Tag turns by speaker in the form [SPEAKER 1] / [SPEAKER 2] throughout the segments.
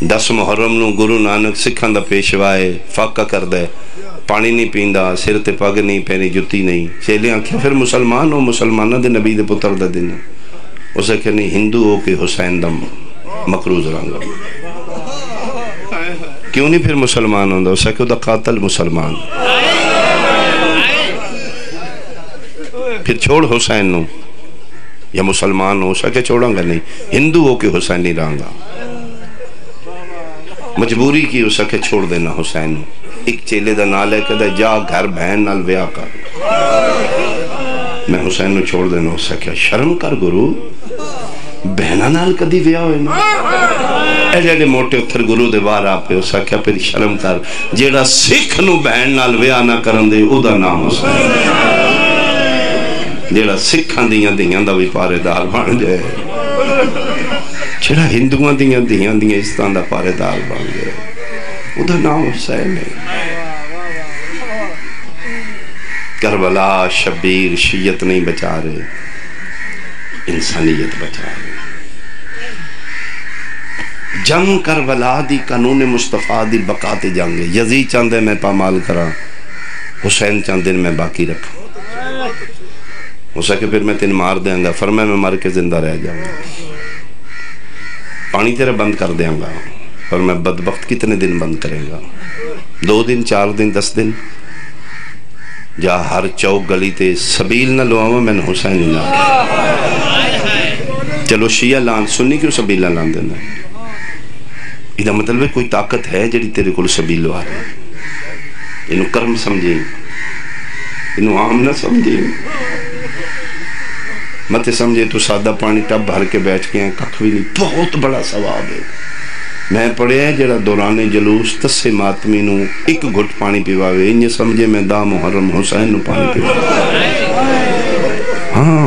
[SPEAKER 1] 10 محرم نو گرو نانک سکھاں دا پیشوائے فاقہ کر دے پانی نہیں پیندا سر تے پگ نہیں پہنی جتی نہیں چیلے آنکھیں پھر مسلمان ہو مسلمانہ دے نبی دے پتر دا دن اسے کہ نہیں ہندو ہو کہ حسین دم مقروض رنگا کیوں نہیں پھر مسلمان ہوندہ اسے کہ دا قاتل مسلمان پھر چھوڑ حسین نو یا مسلمان ہو اسے کہ چھوڑاں گا نہیں ہندو ہو کہ حسین نہیں رہنگا مجبوری کی اسے کہ چھوڑ دینا حسین نو ایک چیلے دا نال ہے کہ دا جا گھر بہن نال ویاہ کر میں حسین نو چھوڑ دینا اسے کہ شرم کر گرو بہنہ نال کدی ویاہ ہوئے نا ایڈے موٹے اتھر گرو دے بار آپے اسے کہ پھر شرم کر جیڑا سکھ نو بہن نال ویاہ نہ کرن دے او دا نام حسین جیڑا سکھاں دیاں دیاں دا بھی پارے دار بن جائے جیڑا ہندوان دیاں دیاں دیاں اس طرح دا پارے دار بن جائے او دا نام حسین ہے کربلا شبیر شیعت نہیں بچا رہے انسانیت بچا رہے جنگ کربلا دی قانون مصطفیٰ دی بقاتے جنگے یزید چاندے میں پامال کرا حسین چاندے میں باقی رکھا ہو سکے پھر میں تین مار دیں گا فرمائے میں مار کے زندہ رہ جاؤں گا پانی تیرے بند کر دیں گا اور میں بدبخت کتنے دن بند کریں گا 2 دن 4 دن 10 دن جا ہر چوک گلی تے سبیل نہ لواما میں نے حسین نہ چلو شیعہ لان سنی کیوں سبیل نہ لان دینا یہ مطلب ہے کوئی طاقت ہے جڑی تیرے کو سبیل لوا رہے انہوں کرم سمجھیں انہوں عام نہ سمجھیں مت سمجھے تو سادہ پانی ٹب بھر کے بیٹھ کے ہیں ککھ بھی نہیں بہت بڑا ثواب ہے میں پڑھے ہیں جڑا دوران جلوس تسے ماتمی نو ایک گھٹ پانی پیواوے انہیں سمجھے میں دا محرم حسین نو پانی پیواوے ہاں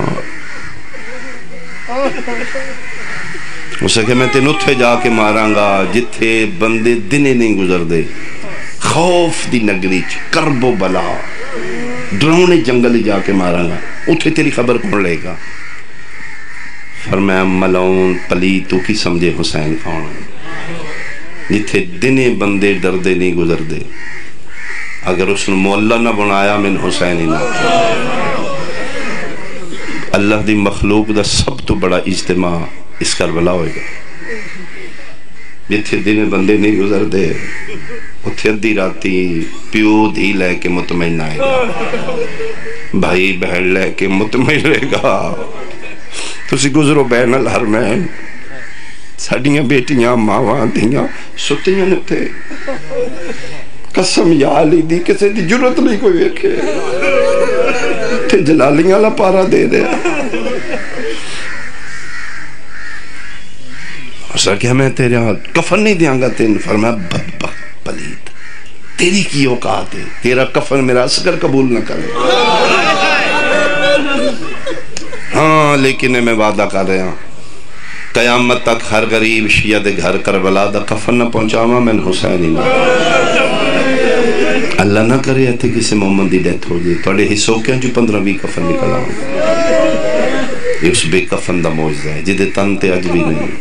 [SPEAKER 1] اسے کہ میں تین اتھے جا کے ماراں گا جتھے بندے دنے نہیں گزر دے خوف دی نگری کرب و بلا ڈرونے جنگل جا کے ماراں گا اتھے تیری خبر کون لے گا فرمایا ملعون پلی تو کی سمجھے حسین کون جتھے دنے بندے ڈردے نہیں گزر دے اگر اس نے مولا نہ بنایا من حسین ہی نہ اللہ دی مخلوق دا سب تو بڑا اجتماع اس کربلا ہوئے گا جتھے دنے بندے نہیں گزر دے اتھے ادھی راتی پیو دھی لے کے مطمئن آئے گا بھائی بہن لے کے مطمئن رہے گا تسی گزرو بین الحرمین ساڑیاں بیٹیاں ماواں دیاں ستیاں نتے قسم یا علی دی کسے دی جرت نہیں کوئی ویکھے تھے جلالیاں لا پارا دے دے اسا کہ میں تیرے کفن نہیں دیاں گا تین فرمایا بدبخت پلید تیری کی اوقات ہے تیرا کفن میرا اصغر قبول نہ کرے ہاں لیکن میں وعدہ کر رہا ہوں قیامت تک ہر غریب شیعہ دے گھر کربلا دا کفن نہ پہنچاما میں حسین ہی نہ اللہ نہ کرے ایتھے کسی محمد دی ڈیتھ ہو جائے توڑے حصوں کے جو 15-20 کفن نکلا ہوں یہ اس بے کفن دا موجزہ ہے جدے تن تے اج بھی نہیں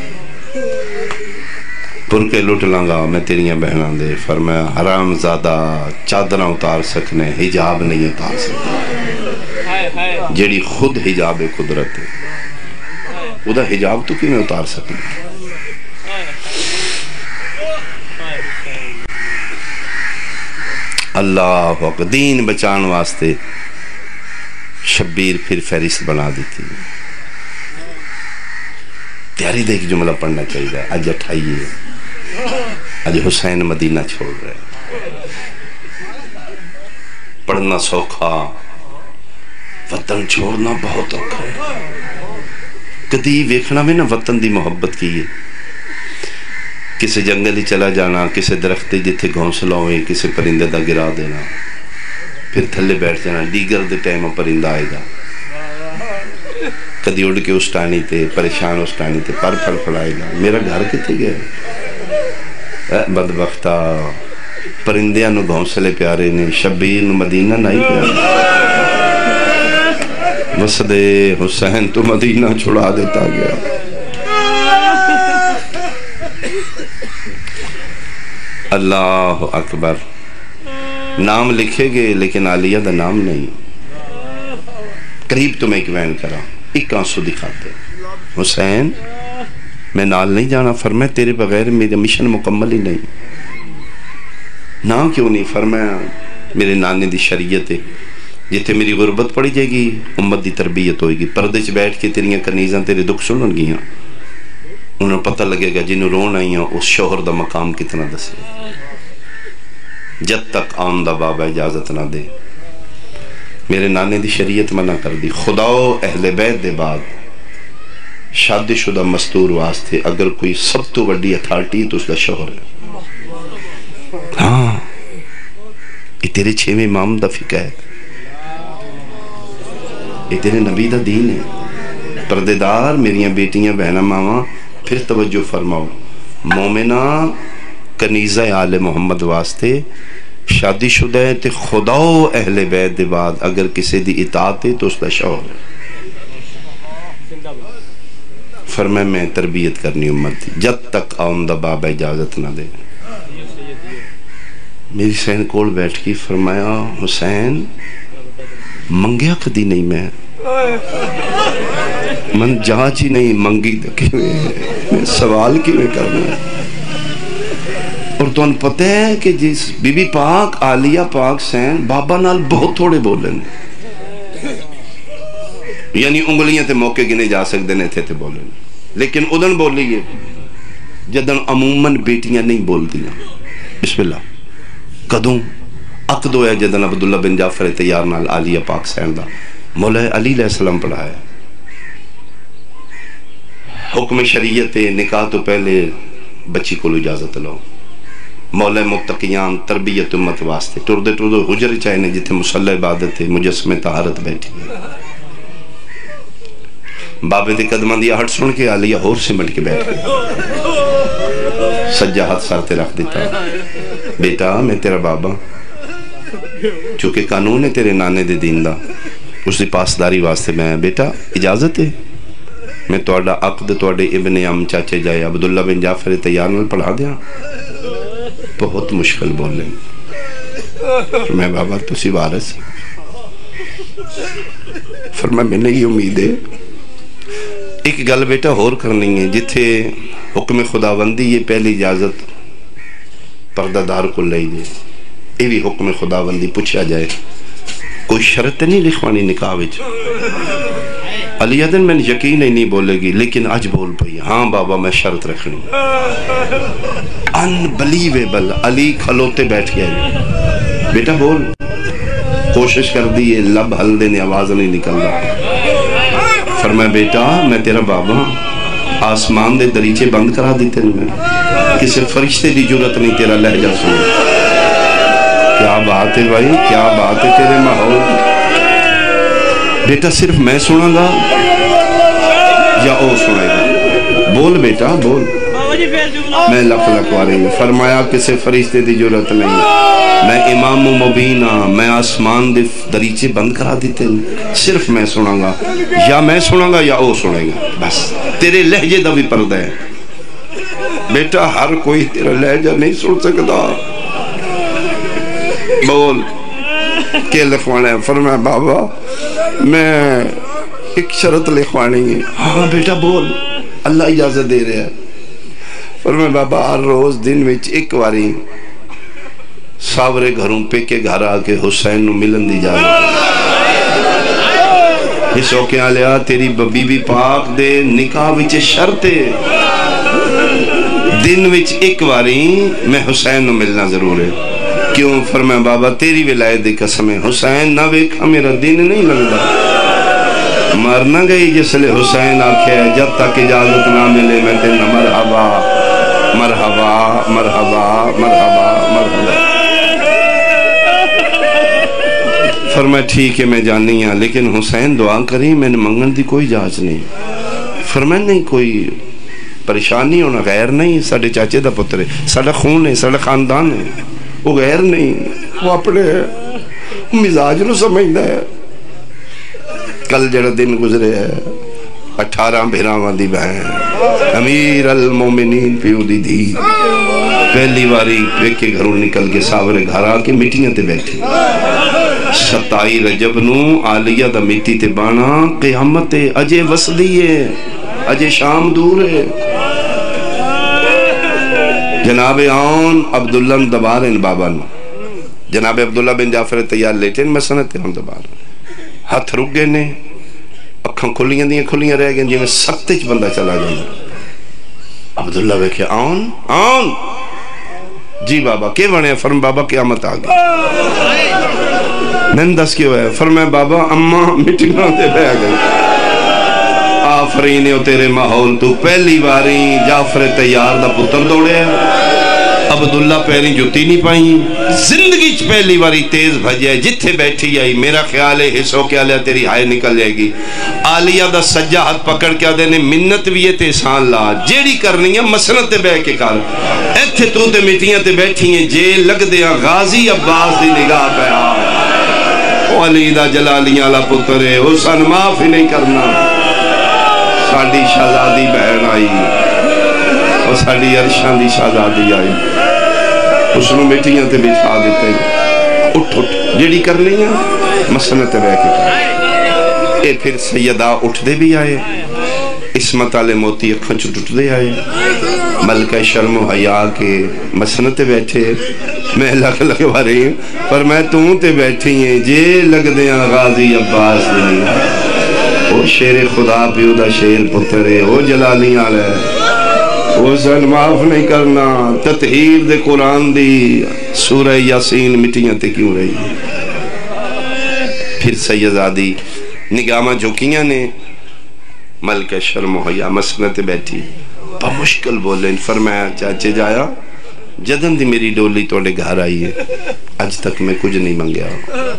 [SPEAKER 1] پر کے لٹ لانگا میں تیریاں بہنان دے فرمایا حرام زادہ چادرہ اتار سکنے حجاب نہیں اتار سکنے جیڑی خود حجاب قدرت ہے وہ دا حجاب تو کی میں اتار سکنے اللہ اکبر دین بچان واسطے شبیر پھر فہرست بنا دیتی تیاری دے ایک جملہ پڑھنا چاہیے آج 28 آج حسین مدینہ چھوڑ رہے پڑھنا سوکھا وطن چھوڑنا بہت اوکھا ہے کدی ویکھنا میں نا وطن دی محبت کی ہے کسی جنگل ہی چلا جانا کسی درختی جتھے گھونسلہ ہوئے کسی پرندے دا گرا دینا پھر تھلے بیٹھ جانا دیگر دے ٹائم پرندہ آئے گا کدی اڑ کے اس ٹانی تے پریشان اس ٹانی تے پر پھڑ پھڑائے گا میرا گھر کتے گیا بدبختہ پرندیاں نو گھونسلے پیارے نے شبیر نو مدینہ نہیں پیارے وسدے حسین تو مدینہ چھڑا دیتا گیا اللہ اکبر. نام لکھے گے لیکن عالیہ دا نام نہیں. قریب تو میں ایک وین کرا ایک آنسو دکھاتے. حسین میں نال نہیں جانا. فرمایا تیرے بغیر میرا مشن مکمل ہی نہیں. نہ کیوں نہیں؟ فرمایا میرے نانے دی شریعت ہے جتھے میری غربت پڑی جائے گی امت دی تربیت ہوئے گی. پردے چ بیٹھ کے تیریاں کنیزاں تیرے دکھ سنن گیاں. انہوں پتہ لگے گا جنہوں رون آئیاں اس شوہر دا مقام کتنا دسے. جب تک آمدہ بابا اجازت نہ دے. میرے نانے دی شریعت منع کر دی. خدا و اہل بیت دے بعد شادی شدہ مستور واسطے اگر کوئی سب تو بڑی اتھارٹی تو اس کا شوہر ہے. ہاں یہ تیرے 6ویں امام دا فقہ ہے. یہ تیرے نبی دا دین ہے. پردے دار میریاں بیٹیاں بہناں ماواں پھر توجہ فرماؤ. مومنہ کنیزہ آل محمد واسطے شادی شدہ ہے تے خدا و اہل بیت دے بعد اگر کسی دی اطاعت ہے تو اس کا شوہر ہے. فرمایا میں تربیت کرنی امت دی جب تک آمدہ بابا اجازت نہ دے. میری سین کول بیٹھ کی. فرمایا حسین منگیا کدی نہیں من جانچ ہی نہیں منگی میں سوال کی میں کرنا ہے. اور تو ان پتہ ہے کہ جس بی بی پاک عالیہ پاک سین بابا نال بہت تھوڑے بولن یعنی انگلیاں تے موقع گنے جا سکتے نے تھے بولن. لیکن ادن بولیے جدن عموماً بیٹیاں نہیں بول دیا. بسم اللہ کدوں عقد ہویا جدن عبداللہ بن جعفر تیار نال عالیہ پاک سین دا مولا علی علیہ السلام پڑھایا. حکم شریعت نکاح تو پہلے بچی کو اجازت لو. مولا متقیان تربیت امت واسطے ٹردے حجر چاہے نے جتھے مصلی عبادت ہے مجسم طہارت بیٹھی. بابے دے قدماں دی آہٹ سن کے عالیہ ہور سمٹ کے بیٹھ گئی. سجا ہاتھ سارتے رکھ دیتا. بیٹا میں تیرا بابا چونکہ قانون ہے تیرے نانے دے دین دا اس دی پاسداری واسطے میں بیٹا اجازت ہے میں توڑا عقد توڑے ابن ام چاچے جائے عبداللہ بن جعفر تیار نال پڑھا دیا. بہت مشکل بول لیں. میں بابا تسی وارث. فرمایا میں نے یہ امید ہے ایک گل بیٹا ہور کرنی ہے جتھے حکم خداوندی یہ پہلی اجازت پردہ دار کو لے جائے. یہ بھی حکم خداوندی پوچھا جائے کوئی شرط نہیں لکھوانی نکاح وچ. علی دن میں یقین ہی نہیں بولے گی لیکن آج بول پئی ہاں بابا میں شرط رکھنی. انبلیویبل. علی کھلوتے بیٹھ گئے. بیٹا بول. کوشش کر دی یہ لب ہل دینے آواز نہیں نکل رہا. فرمایا بیٹا میں تیرا بابا آسمان دے دریچے بند کرا دیتے میں کسی فرشتے دی جرت نہیں تیرا لہجہ سن. کیا بات ہے بھائی کیا بات ہے تیرے ماحول. بیٹا صرف میں سنوں گا یا او سنے گا؟ بول بیٹا بول. میں لکھ لکھوا رہی ہوں. فرمایا کسی فرشتے دی جرت نہیں. میں امام مبین ہاں. میں آسمان دے دریچے بند کرا دیتے ہیں. صرف میں سنوں گا یا میں سنوں گا یا او سنے گا. بس تیرے لہجے دا بھی پردہ ہے. بیٹا ہر کوئی تیرا لہجہ نہیں سن سکتا. بول کہ لکھوانا ہے. فرمایا بابا میں ایک شرط لکھوانی ہے. ہاں بیٹا بول. اللہ اجازت دے رہا ہے. فرمایا بابا ہر روز دن وچ ایک واری ساورے گھروں پہ کے گھر آ کے حسین نو ملن دی جائے. اس اوکیاں لیا تیری بی بی پاک دے نکاح وچ شرط ہے دن وچ ایک واری میں حسین نو ملنا ضرور ہے. کیوں؟ فرمایا بابا تیری ولایت دی قسم ہے حسین نہ ویکھا میرا دن نہیں لگتا. مرنا گئی جس لئے حسین آکھے جب تک اجازت نہ ملے میں تینا مرحبا مرحبا مرحبا مرحبا مرحبا. فرمایا ٹھیک ہے میں جانی ہاں لیکن حسین دعا کری میں نے منگن دی کوئی جانچ نہیں. فرمایا نہیں کوئی پریشانی ہونا غیر نہیں ساڑھے چاچے دا پتر ہے ساڑھا خون ہے ساڑھا خاندان ہے. وہ غیر نہیں وہ اپنے مزاج نو سمجھنا ہے. کل جڑا دن گزرے ہے 18 بھراواں دی بہن امیر المومنین پیو دی دھی پہلی واری ویکھے گھروں نکل کے ساورے گھر آ کے مٹیاں تے بیٹھی 27 رجب نو عالیہ دا مٹی تے بانا قیامت اجے وسدی ہے اجے شام دور ہے جناب آن عبداللہ دبارن بابا نو جناب عبداللہ بن جعفر تیار لیٹے میں سنتے ہم دبار ہاتھ رک گئے نے اکھاں کھلیاں رہ گئے جی میں سکتے چ بندہ چلا جانا عبداللہ بیکھے آن جی بابا کے بنے فرم بابا قیامت آگئی میں دس کیوں ہے فرمائے بابا اممہ مٹنگاں دے بہ گئے آفرین ہو تیرے ماحول تو پہلی باری جعفر تیار دا پتر دوڑے ہیں عبداللہ پیریں جوتی نہیں پائیں زندگی چ پہلی باری تیز بھجے جتھے بیٹھی آئی میرا خیال ہے حصوں کے آلیا تیری ہائے نکل جائے گی آلیہ دا سجا ہاتھ پکڑ کے دینے منت بھی ہے تے سان لا جیڑی کرنی ہے مسنت تے بے کے کار ایتھے تو تے مٹیاں تے بیٹھی ہیں جے لگ دیا غازی عباس دی نگاہ پہ آ علی دا جلالیاں لا پترے حسن معاف ہی نہیں کرنا ساڑی شہزادی بہن آئی اور ساڑی عرشان دی شہزادی آئی اس نے مٹیاں تے بچھا دیتے ہیں اٹھ جیڑی کرنی ہے مسنت بے کے اے پھر سیدہ اٹھ دے بھی آئے اسمت آلے موتی اکھنچ اٹھ دے آئے ملکہ شرم و حیاء کے مسنت بیٹھے میں لگوا رہی ہوں پر میں تے بیٹھی ہیں جے لگ دیاں غازی عباس دی او شیر خدا پیو دا شیر پترے او جلالیاں لے وہ سن معاف نہیں کرنا تطہیر دے قرآن دی سورہ یاسین مٹیاں تے کیوں رہی پھر سیدزادی نگامہ جھوکیاں نے ملکہ شرم و حیاء مسنت بیٹھی بمشکل بولیں فرمایا چاچے جایا جدن دی میری ڈولی توڑے گھر آئی ہے آج تک میں کچھ نہیں منگیا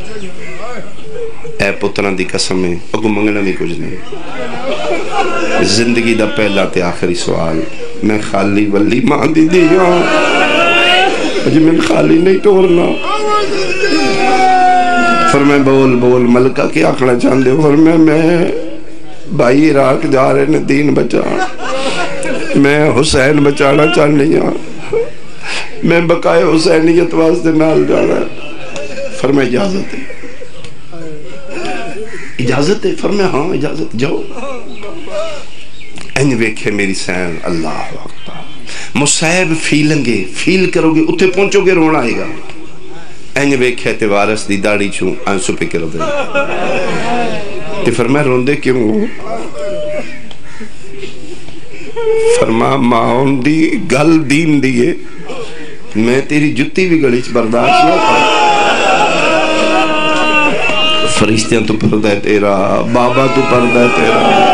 [SPEAKER 1] اے پتران دی قسم ہے اگو منگنا بھی کچھ نہیں زندگی دا پہلا تے آخری سوال میں خالی ولی ماں دی دیا اجھے میں خالی نہیں ٹورنا فرمائے بول ملکہ کی آکھنا چاندے فرمائے میں بھائی عراق جا رہے نے دین بچا میں حسین بچانا چاہنی ہوں میں بقائے حسینیت واسطے نال جانا فرمائے اجازت ہے اجازت ہے فرمائے ہاں اجازت جاؤ این ویکھے میری سین اللہ وقتا مصیب فیلنگے فیل کرو گے اتھے پہنچو گے رونا آئے گا این ویکھے تے وارث دی داڑی چھوں آنسو پہ کرو دے تے فرمائے روندے کیوں فرما ماؤن دی گل دین دیئے میں تیری جتی بھی گڑیچ برداشت نہ کروں فرشتیاں تو پردہ ہے تیرا بابا تو پردہ ہے تیرا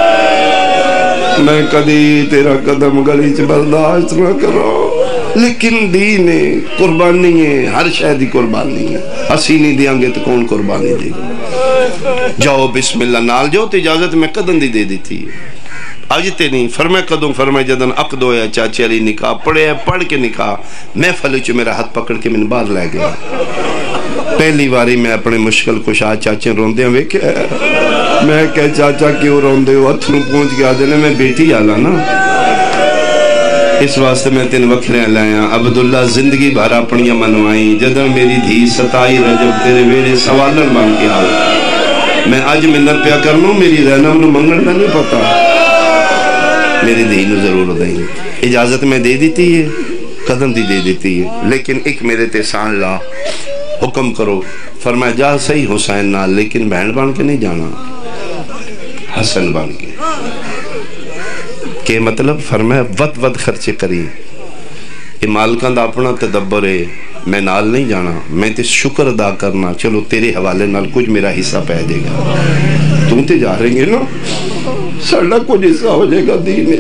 [SPEAKER 1] میں کدی تیرا قدم گڑیچ برداشت نہ کرو لیکن دین ہے قربانی ہے ہر شہدی قربانی ہے اسی نہیں دیاں گے تو کون قربانی دے گا جاؤ بسم اللہ نال جاؤ تو اجازت میں قدم دی دے دیتی ہے آجتے نہیں فرمائے قدم فرمائے جدن عقد ہویا چاچے علی نکاح پڑھے پڑھ کے نکاح میں فلچو میرا ہاتھ پکڑ کے من باہر لے گیا پہلی باری میں اپنے مشکل کشا چاچے روندے ہیں ویکھے میں کہے چاچا کیوں روندے ہو اتھنوں پہنچ گیا دینے میں بیٹی آلا نا اس واسطے میں تین وکھریں لائیں عبداللہ زندگی بھر اپنیاں منوائیں جدن میری دھی 27 رجب تیرے میرے سوالن بان کے آل میں آج منت پیا کرنوں میری رہنم نو منگل میں نہیں پتا میری دین ضرور دیں اجازت میں دے دیتی ہے قدم دی دے دیتی ہے لیکن ایک میرے تیسان لا حکم کرو فرمایا جا صحیح حسین نال لیکن بہن بان کے نہیں جانا حسن بان کے کہ مطلب فرمایا ود خرچے کری یہ مالکان دا اپنا تدبر ہے میں نال نہیں جانا میں تے شکر ادا کرنا چلو تیرے حوالے نال کچھ میرا حصہ پہ دے گا تم تے جا رہے گے نا سڑا کچھ حصہ ہو جائے گا دین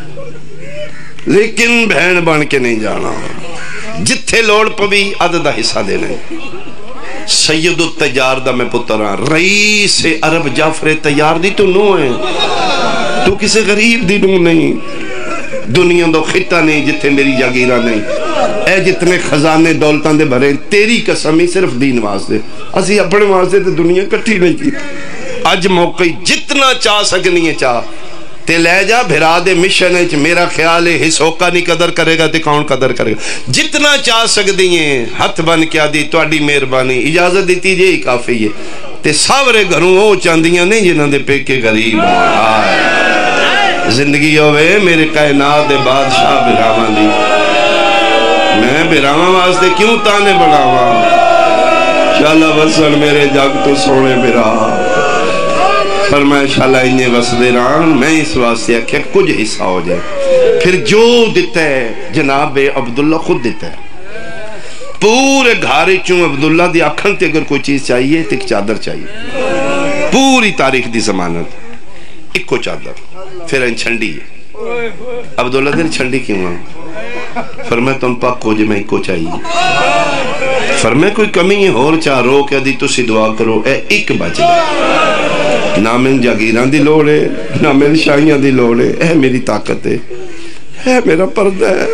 [SPEAKER 1] لیکن بہن بن کے نہیں جانا جتھے لوڑ پوی عددہ حصہ دینے سید التجار دا میں پتران رئیس عرب جعفر تیار دی تو نو ہے تو کسے غریب دی نو نہیں دنیا دو خطہ نہیں جتھے میری جاگیرہ نہیں اے جتنے خزانے دولتان دے بھرے تیری قسمی صرف دین واسطے اسی اپنے واسطے تے دنیا کٹھی نہیں کی اج موقع جتنا چاہ سکنی ہے چاہ تے لے جا بھرا دے مشن ہے. میرا خیال ہے ہسوکا نہیں قدر کرے گا تے کون قدر کرے گا. جتنا چاہ سکتی ہیں ہاتھ بن کیا دی تواڈی مہربانی اجازت دیتی جی کافی ہے. تے ساورے گھروں وہ چاندیاں نہیں جنہاں دے پیکے غریب ہوں. زندگی ہوئے میرے کائنات دے بادشاہ براواں دی. میں براواں واسطے کیوں تانے بڑھاواں. شالا وسن میرے جگ تو سونے برا فرمایا شالا انہیں وسدے ران. میں اس واسطے کہ کچھ حصہ ہو جائے. پھر جو دیتا ہے جناب عبداللہ خود دیتا ہے. پورے گھارے چوں عبداللہ دی آنکھن تے اگر کوئی چیز چاہیے تو ایک چادر چاہیے. پوری تاریخ دی ضمانت ایک کو چادر. پھر ان چھنڈی ہے. عبداللہ دیر چھنڈی کیوں ہاں. فرمایا تم پاک کو جو میں ایک کو چاہیے. فرمایا کوئی کمی ہے اور چاہ رو کیا دی تو سی دعا کرو اے ایک بچ گئے. نہ میں جاگیران دی لوڑ ہے نہ میں شاہیاں دی لوڑ ہے. اے میری طاقت ہے اے میرا پردہ ہے.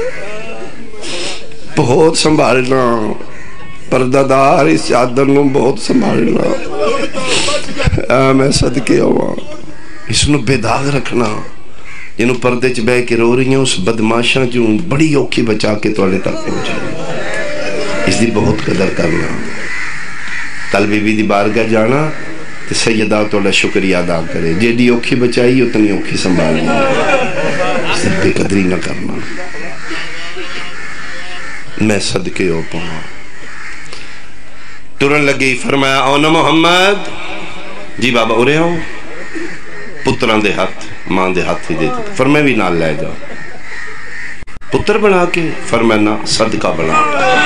[SPEAKER 1] بہت سنبھالنا پردہ دار اس چادر نو بہت سنبھالنا. میں صدقے ہوا اس نو بے داغ رکھنا. جنہوں پردے چ بے کے رو رہی ہیں اس بدماشاں جو بڑی اوکھی بچا کے توڑے تک پہنچائیں. اس دی بہت قدر کرنا. کل بی بی دی بارگاہ جانا تو سیدہ توڑا شکریہ ادا کرے. جیڑی اوکھی بچائی اتنی اوکھی سنبھالنی. اس دی بے قدری نہ کرنا. میں صدقے ہو پاؤں. ترن لگی فرمایا اونا محمد. جی بابا ارے ہو. پتران دے ہاتھ ماں دے ہاتھ ہی دیتے. فرمایا بھی نال لے جاؤ. پتر بنا کے فرمایا نا صدقہ بنا.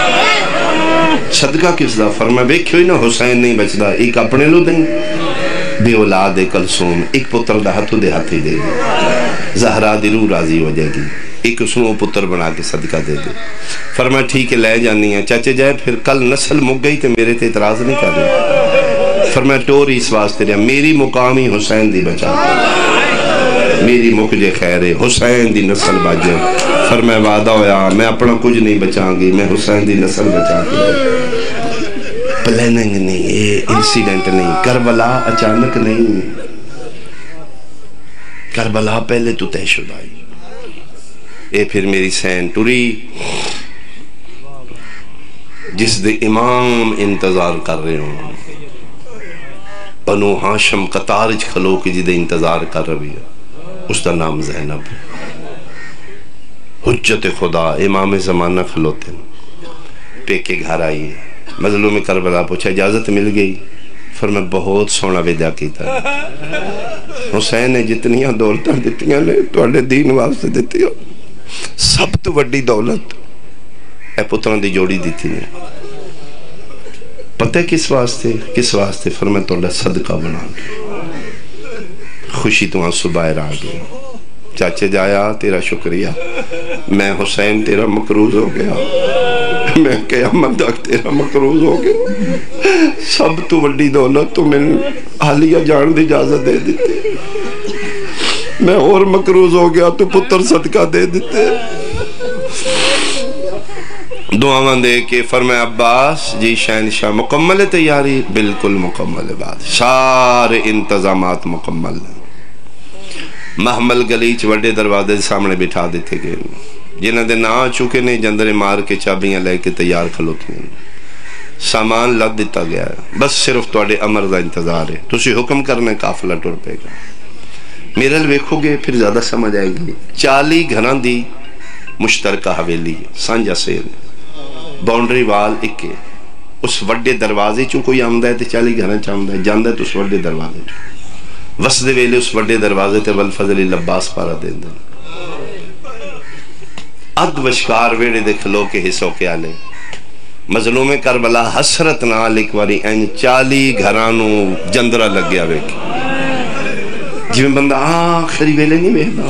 [SPEAKER 1] صدقہ کس دا. فرمایا بیکھو ہی نا حسین نہیں بچدا ایک اپنے لو دیں. بے اولاد کلثوم ایک پتر دا ہاتھ دے ہاتھ ہی دے دے. زہرا دی روح راضی ہو جائے گی. ایک اس نو پتر بنا کے صدقہ دے دے. فرمایا ٹھیک ہے لے جانی ہے. چاچے جائے پھر کل نسل مک گئی تے میرے تے اعتراض نہیں کر رہے. فرمایا ٹوری اس واسطے رہا میری مقامی حسین دی بچا میری مکجے خیر ہے حسین دی نسل باجے. فرمایا وعدہ ہویا میں اپنا کچھ نہیں بچاں گی میں حسین دی نسل بچا کے. پلیننگ نہیں یہ انسیڈنٹ نہیں. کربلا اچانک نہیں. کربلا پہلے تو طے شدہ. اے پھر میری سین ٹوری جس دے امام انتظار کر رہے ہوں. بنو ہاشم قطارج کھلو کی جدے انتظار کر رہی ہے. اس دا نام زینب. حجت خدا امام زمانہ کھلوتے ہیں. پیکے گھر آئی. مظلوم کربلا پوچھا اجازت مل گئی. فرمایا بہت سونا ویدہ کیتا ہے. حسین نے جتنیاں دولتاں دیتیاں نے توڑے دین واسطے دیتی ہو. سب تو وڈی دولت اے پتران دی جوڑی دیتی نے. پتہ کس واسطے. فرمایا توڑا صدقہ بنا کے. خوشی تو آنسو باہر آ گئی. چاچے جایا تیرا شکریہ. میں حسین تیرا مقروض ہو گیا. میں قیامت تک تیرا مقروض ہو گیا. سب تو وڈی دولت تو میں حالیہ جان دی اجازت دے دیتے. میں اور مقروض ہو گیا تو پتر صدقہ دے دیتے. دعاواں دے کے فرمایا عباس جی شہنشاہ مکمل ہے تیاری. بالکل مکمل ہے. بات سارے انتظامات مکمل ہیں. محمل گلیچ وڈے دروازے سامنے بٹھا دیتے گئے. جنہاں دے نہ چکے نے جندرے مار کے چابیاں لے کے تیار کھلوتی ہیں. سامان لد دیتا گیا ہے. بس صرف توڑے امر دا انتظار ہے. تسی حکم کرنے کافلہ ٹر پے گا. میرے لویکھو گے پھر زیادہ سمجھ آئے گی. 40 گھران دی مشترکہ حویلی سانجا سیر باؤنڈری وال ایک ہے. اس وڈے دروازے چوں کوئی آمدہ ہے تے 40 گھران چاہمدہ ہے جاندہ ہے تو اس وڈے دروازے چوں وسدے ویلے اس وڈے دروازے تے والفضل لباس پارا دین دن. اد وشکار ویڑے دے کھلو کے حصوں کے آلے. مظلوم کربلا حسرت نال ایک واری این 40 گھرانوں جندرہ لگ گیا ویکھ. جی میں بندہ آخری ویلے نہیں ویکھنا.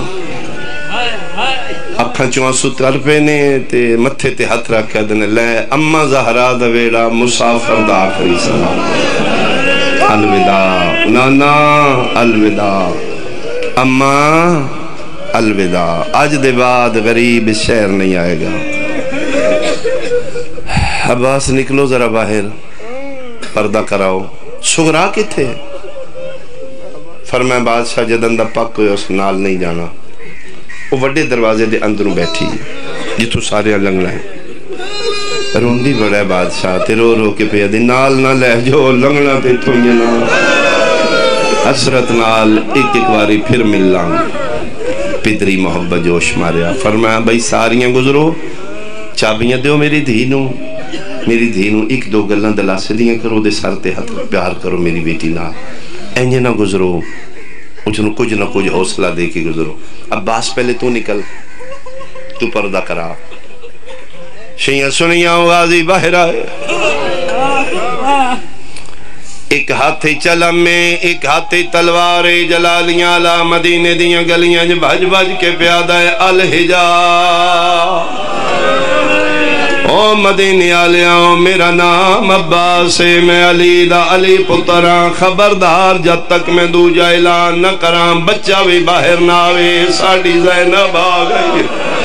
[SPEAKER 1] اکھاں چوں آنسو تر پینے تے متھے تے ہتھ رکھا دنے لے اما زہرا دا ویڑا مسافر دا آخری سلام. الوداع نانا الوداع اما الوداع. آج دے بعد غریب شہر نہیں آئے گا. عباس نکلو ذرا باہر پردہ کراؤ. سغرا کے تھے فرمایا بادشاہ جدن دا پک ہوئے اس نال نہیں جانا، وہ وڈے دروازے دے اندروں بیٹھی جتوں سارے لنگنا ہے، روندی بڑا ہے بادشاہ تے رو رو کے پیا دے نال نہ لے جو لنگنا تے تھوئے نہ حسرت نال ایک واری پھر مل لانگ پدری محبت جوش ماریا۔ فرمایا بھئی ساریاں گزرو، چابیاں دیو میری دھینوں ایک دو گلاں دلا سے دیاں کرو دے سر تے ہاتھ پیار کرو میری بیٹی نہ اینجے نہ گزرو، انچنو کچھ نہ کچھ حوصلہ دے کے گزرو۔ عباس پہلے تو نکل، تو پردہ کرا، شیعہ سنیاں غازی باہر آئے، ایک ہاتھ چلم میں ایک ہاتھ تلوار جلالیاں لا مدینے دیاں گلیاں بھج بھج کے پیادہ الحجاب۔ او مدینے آلیاں میرا نام عباس ہے، میں علی دا علی پتراں، خبردار جب تک میں دوجہ اعلان نہ کراں بچہ بھی باہر نہ آوے، ساڑی زینب آ گئی۔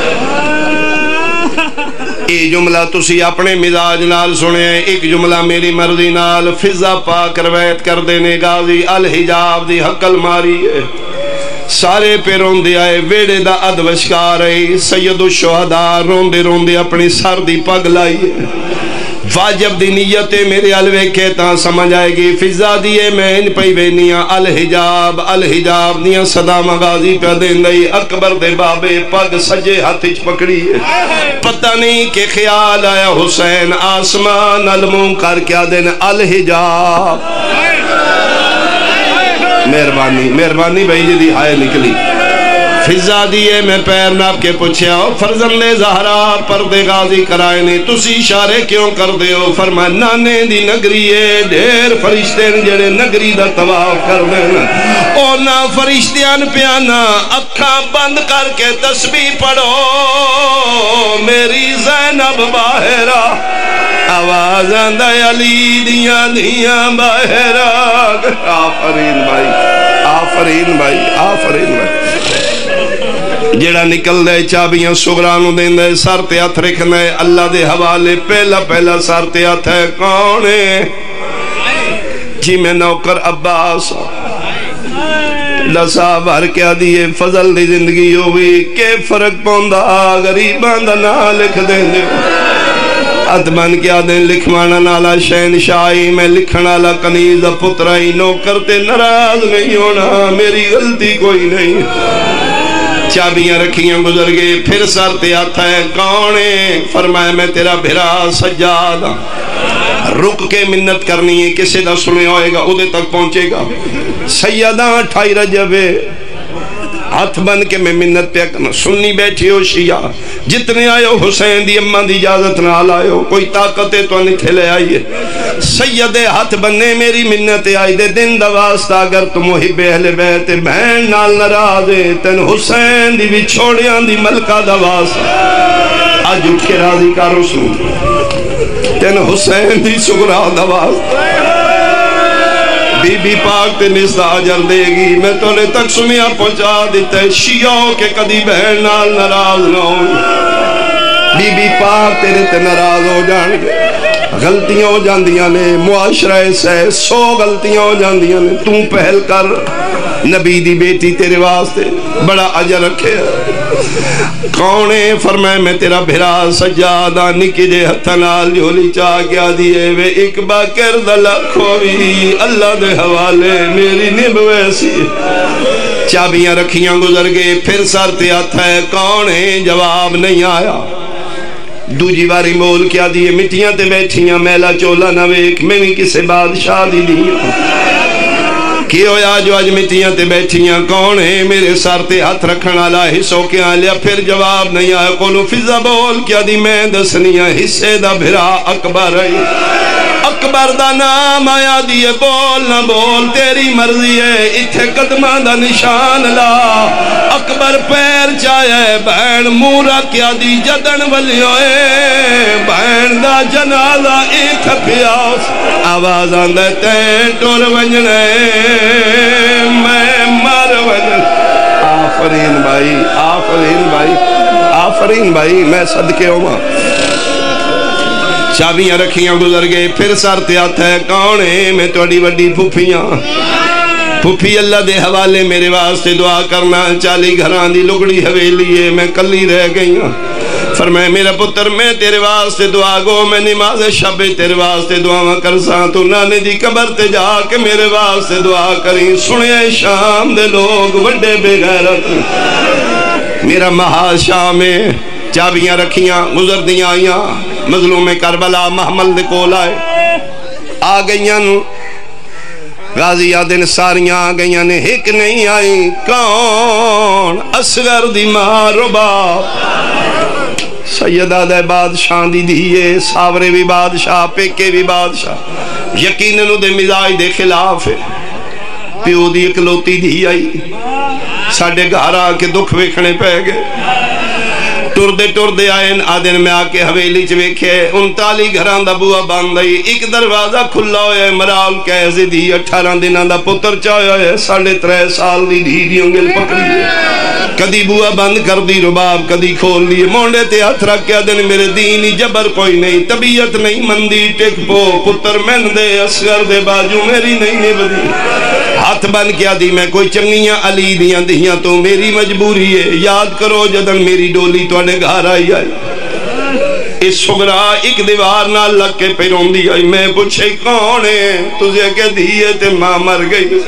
[SPEAKER 1] ایک جملہ تسی اپنے مزاج نال سنے، ایک جملہ میری مرضی نال فضا پاک روایت کر دینے غازی الحجاب دی حقل ماری ہے، سارے پہ روندے آئے ویڑے دا ادوشکار ہے، سید الشہداء روندے روندے اپنی سر دی پگ لائی ہے، واجب دی نیت میرے علوے کہتا سمجھ آئے گی، فضا دیئے میں ان پہ بینیاں الحجاب دیاں صدا مغازی پہ دین دئی، اکبر دے بابے پگ سجے ہاتھ پکڑی ہے، پتہ نہیں کہ خیال آیا حسین آسمان علموں کر کیا دین الحجاب۔ مہربانی بھائی جی دی ہائے نکلی، فضا دیئے میں پیر ناپ کے پوچھیا فرزند زہرا پردے غازی کرائے نے تسی اشارے کیوں کر دے ہو؟ فرمایا نانے دی نگری ہے، ڈھیر فرشتے جڑے نگری دا طواف کر دینا، او نا فرشتیان پیانا اکھاں بند کر کے تسبیح پڑھو میری زینب باہرہ، آواز آندہ علی دیاں باہرہ۔ آفرین بھائی جیڑا نکل دے چابیاں سغرانو دیں دے سر تے ہاتھ رکھنا ہے اللہ دے حوالے، پہلا سر تے ہاتھ ہے کون ہے؟ جی میں نوکر عباس لسا بھر کیا دیئے فضل دی زندگی ہوئی کہ فرق پوندہ غریبان دا نا لکھ دیں دے ادمن کیا دیں لکھوانا نالا شہنشاہی میں لکھنا لا کنیز پترائی نوکر تے ناراض نہیں ہونا میری غلطی کوئی نہیں۔ چابیاں رکھیاں گزر گئے پھر سر تے آتا ہے کون ہے؟ فرمایا میں تیرا بھرا سجاد، رک کے منت کرنی ہے کسے دا سنے ہوئے گا ادھے تک پہنچے گا، سیدہ 28 رجب ہاتھ بن کے میں منت پہ کرنا، سنی بیٹھی ہو شیعہ جتنے آئے ہو حسین دی اماں دی اجازت نہ آئے ہو کوئی طاقتیں تو نہیں تھے لے آئیے، سیدے ہاتھ بننے میری منت آئی دے دن دا واسطہ اگر تم محب اہل بیت بہن نال نرازے تن حسین دی بھی چھوڑیاں دی ملکہ دا واسطہ آج اٹھ کے راضی کا رسول تن حسین دی سگرہ دا واسطہ بی بی پاک تے نسا اجر دے گی میں تولے تک سمیاں پہنچا دیتے شیعوں کے کدی بہن نال ناراض نہ ہوں، بی بی پاک تیرے تے ناراض ہو جان گے، غلطیاں ہو جاندیاں نے معاشرہ سے 100 غلطیاں ہو جاندیاں نے، تم پہل کر نبی دی بیٹی تیرے واسطے بڑا اجر رکھے کون ہے؟ فرمائے میں تیرا بھرا سجادہ نکی دے ہتھنال جھولی چاہ کیا دیئے وے ایک باکر دلک ہوئی اللہ دے حوالے میری نب ویسی، چابیاں رکھیاں گزر گئے پھر سر تے آتا ہے کون ہے؟ جواب نہیں آیا، دوجی باری مول کیا دیئے مٹیاں تے بیٹھیاں میلا چولا نہ ویک میں بھی کسے بادشاہ دی دیئے کی ہویا جو آج مٹیاں تے بیٹھیاں کون ہے؟ میرے سر تے ہاتھ رکھنا لا حصوں کے آلیا پھر جواب نہیں آیا، قولو فضا بول کیا دی میں دسنیاں حصے دا بھرا اکبر ہے، اکبر دا نام آیا دیئے بول نہ بول تیری مرضی ہے اتھے قدمہ دا نشان لا، اکبر پیر چاہے بہن مورا کیا دی جدن ولیوئے بہن دا جنازہ ایک پیاس آواز آندے تین ٹور ونجنے میں مر ونجن۔ آفرین بھائی میں صدقے ہوں، چابیاں رکھیاں گزر گئے پھر سر تے آتا ہے کون ہے؟ میں توڑی وڈی پھوپیاں پھپھی اللہ دے حوالے میرے واسطے دعا کرنا 40 گھران دی لگڑی حویلی ہے میں کلی رہ گئی ہوں فرمائے میرا پتر میں تیرے واسطے دعا گو میں نماز شب تیرے واسطے دعا کرساں تو نانے دی قبر تے جا کے میرے واسطے دعا کریں سنے شام دے لوگ وڈے بے غیرت میرا محال شام میں چابیاں رکھیاں گزر دیاں آئیاں مظلوم کربلا محمل دے کول آئے آ گئیاں غازی آدن ساریاں آ گئیاں نے ایک نہیں آئی کون اصغر دی ماں رباب سیدہ دے بادشاہ دی دیئے ساورے بھی بادشاہ پیکے بھی بادشاہ یقیناً دے مزاج دے خلاف ہے پیو دی اکلوتی دی آئی ساڑھے گھارا کے دکھ ویکھنے پہ گئے ٹر دے آئین آدن میں آکے حویلی چویکھے 39 گھران دا بوا باندھائی ایک دروازہ کھلا ہوئے مرال کیسے دی 18 دنان دا پتر چاہے ہوئے 3.5 سال دی دی انگل پکڑی کدی بوا بند کر دی رباب کدی کھول لیے مونڈے تے ہاتھ رکھ کے آدن میرے دینی جبر کوئی نہیں طبیعت نہیں مندی ٹک پو پتر من دے اصغر دے باجو میری نہیں نبدی ہاتھ بن کیا دی میں کوئی چنگیاں علی دیاں دیاں تو میری مجبوری ہے یاد کرو جدن میری ڈولی تو گھر آئی اس سگرا ایک دیوار نہ لگ کے پیرون دی آئی میں پوچھے کون ہے تجھے کہ دیئے تے ماں مر گئی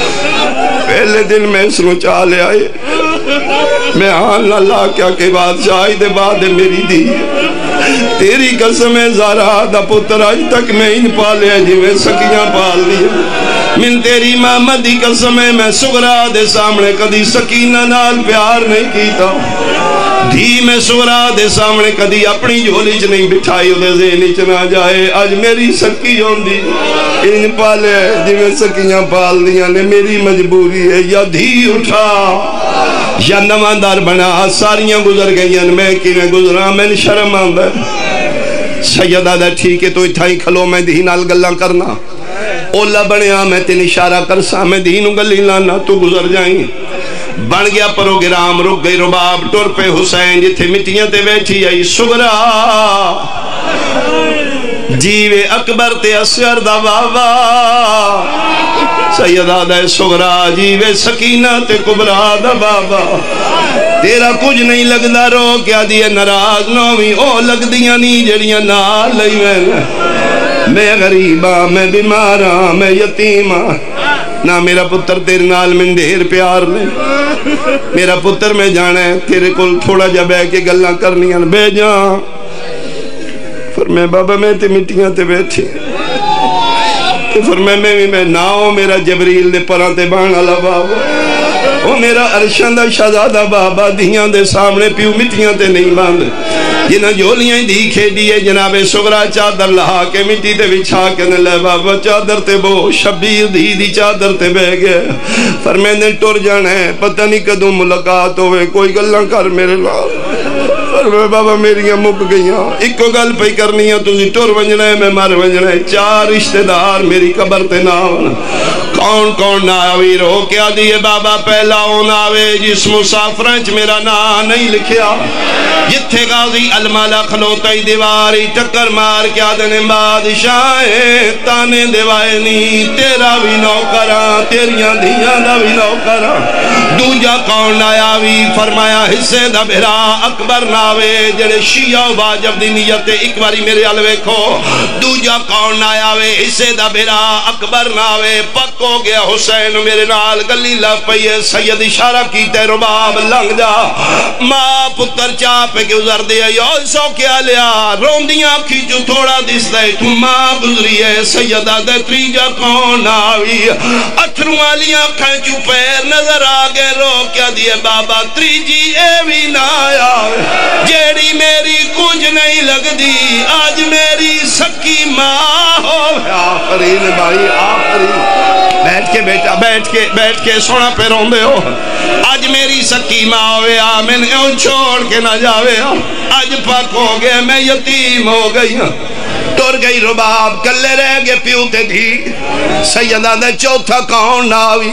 [SPEAKER 1] پہلے دن میں اس نو چالے آئے میں آن اللہ کیا کہ بادشاہی دے بعد میری دی تیری قسم زارا دا پتر آج تک میں ان پالے جی میں سکیاں پال دیا من تیری محمد دی قسم میں سگرا دے سامنے کدی سکینہ نال پیار نہیں کیتا دھی میں سورا دے سامنے کدی اپنی جھولی چ نہیں بٹھائی دے ذہن چ نہ جائے اج میری سکی ہوندی ان پالے جی میں سکیاں پال دیاں نے میری مجبوری ہے یا دھی اٹھا یا نواندار بنا ساریاں گزر گئیاں میں کیویں گزراں میں شرم آندا سیدہ دا ٹھیک ہے تو اتھائی کھلو میں دھی نال گلاں کرنا اولا بنیا میں تین اشارہ کرسا میں دھی نو گلی لانا تو گزر جائیں بن گیا پروگرام رک گئی رباب ٹور پہ حسین جتھے مٹیاں تے بیٹھی آئی سگرا جیوے اکبر تے اصغر دا بابا سیدہ دے سگرا جیوے سکینہ تے کبرا دا بابا تیرا کچھ نہیں لگدا رو کیا دیئے نراز نویں او لگ دیاں نہیں جڑیاں نال لئی میں غریباں میں بیماراں میں یتیماں نہ میرا پتر تیرے نال من دیر پیار لے میرا پتر میں جانا ہے تیرے کل تھوڑا جا بے کے گلہ کرنی ہیں بے جان فرمائے بابا میں تے مٹیاں تے بیٹھے فرمائے میں ناؤ میرا جبریل دے پران تے بان اللہ بابا وہ میرا عرشان دا شہزادہ بابا دیاں دے سامنے پیو مٹیاں تے نہیں باندھ جنہ جولیاں دی کھیڑی ہے جناب سگرا چادر لہا کے مٹی تے بچھا کے نلے بابا چادر تے بو شبیر دی چادر تے بے گئے فرمائے نے ٹور جانا ہے پتہ نہیں کدوں ملاقات ہوئے کوئی گلہ کر میرے لال فرمائے بابا میریاں مک گئیاں ایک کو گل پہ کرنی ہے تُسی ٹور ونجنا ہے میں مر ونجنا ہے 4 رشتہ دار میری قبر تے ناون کون کون ناوی رو کیا دیئے بابا پہلا ہون آوے جس مسافرنچ میرا نا نہیں لکھیا جتھے غازی المالا کھلوتائی دیواری ٹکر مار کیا دنے بادشاہ تانے دیوائے نہیں تیرا بھی نوکران تیریاں دھیاں دا بھی نوکران دوجا کون آیاوی فرمایا حصے دا بھرا اکبر ناوے جڑے شیعہ و واجب دی نیت ایک باری میرے علوے کھو دوجا کون آیاوے حصے دا بھرا اکبر ناوے پک ہو گیا حسین میرے نال گلی لگ پئیے سید اشارہ کی تے رباب لنگ جا ماں پتر چاپ کے گزر دیا یو سو کیا لیا روندیاں کھیچو تھوڑا دس دے تو ماں گزری ہے سیدہ دے تریجا کون آوی اتھروں والیاں کھینچو پیر نظر آگے رو کیا دیے بابا تریجی اے بھی نہ آیا جیڑی میری کچھ نہیں لگ دی آج میری سکی ماں ہو آفرین بھائی آفرین بیٹھ کے بیٹا بیٹھ کے سونا پہ روندے ہو آج میری سکی ماں ہوئے آمین اون چھوڑ کے نہ جاوے آج پاک ہو گئے میں یتیم ہو گئی ٹور گئی رباب کلے رہ گئے پیوتے تھی سیدہ دے چوتھا کون ناوی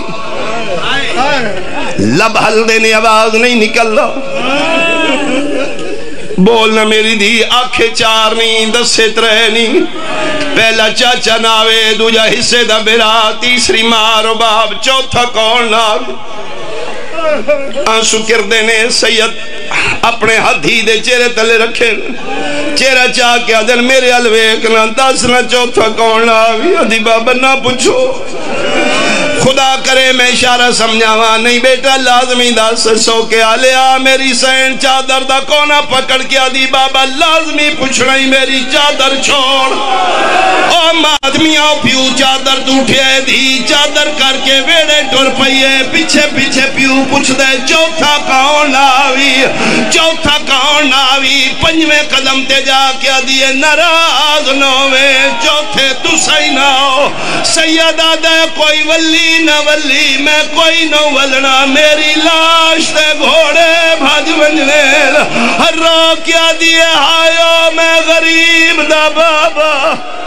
[SPEAKER 1] لب حل دینے آواز نہیں نکل رہا بولنا میری دی آنکھیں چار نہیں دسے ترے نہیں پہلا چاچا ناوے دوجا حصے دا برا تیسری ماں رو باپ چوتھا کون ناوے آنسو کردے نے سید اپنے ہتھی دے چہرے تلے رکھے چہرہ چاہ کے آدھر میرے الویکنا دسنا چوتھا کون ناوی ادھی بابا نہ پوچھو خدا کرے میں اشارہ سمجھاوا نہیں بیٹا لازمی دا سسو کے آلیا میری سین چادر دا کونا پکڑ کے آدھی بابا لازمی پوچھنا ہی میری چادر چھوڑ او مادمیاں پیو چادر دوٹھے دی چادر کر کے ویڑے ٹور پئیے پیچھے پیچھے پیو پوچھ دے چوتھا کون آوی چوتھا کون آوی پنجویں قدم تے جا کے آدھی ناراض نوے چوتھے تو سہی نہ ہو سیدہ دے کوئی ولی نہ ولی میں کوئی نہ ولنا میری لاش تے گھوڑے بھاج ونجنے ہر رو کیا دیئے ہائیو میں غریب دا بابا